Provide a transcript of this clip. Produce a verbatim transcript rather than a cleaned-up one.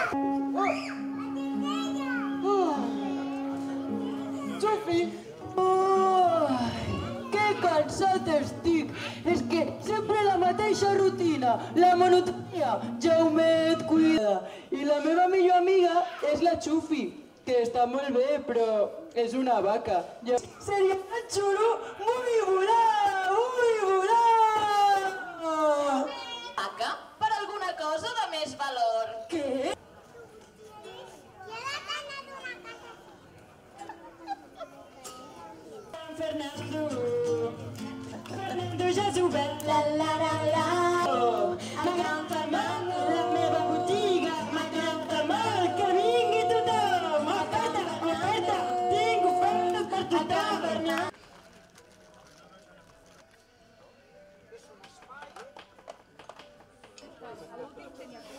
Xufi! Ai, que cansat estic! És que sempre la mateixa rutina, la monotonia. Jaumet, cuida. I la meva millor amiga és la Xufi, que està molt bé, però és una vaca. Seria tan xulo vull volar, vull volar! Vaca? Per alguna cosa de més valor. Què? Fernando, Fernando ja has obert la la la la. M'agrada molt la meva botiga, m'agrada molt que vingui tothom. Oferta, oferta, tinc ofertes per tothom. És un espai.